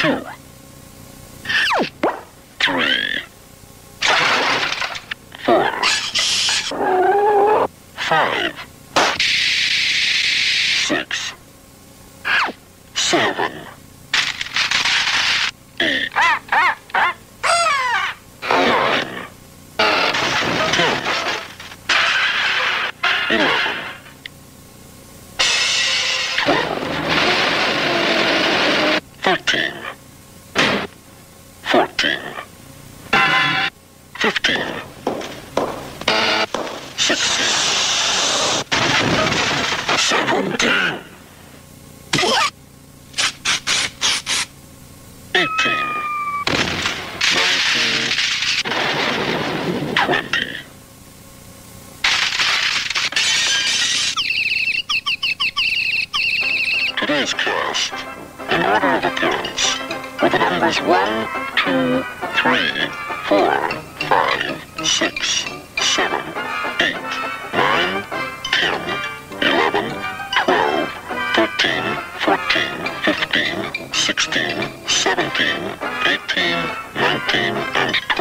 2, 3, 4, 5, 6, 7, 8, 9, 10, 11, 13, 14, 15, 16, 17, 18, 19, 20. Today's cast, in order of appearance, with the numbers 1, 2, 3, 4, 5, 6, 7, 8, 9, 10, 11, 12, 13, 14, 15, 16, 17, 18, 19, and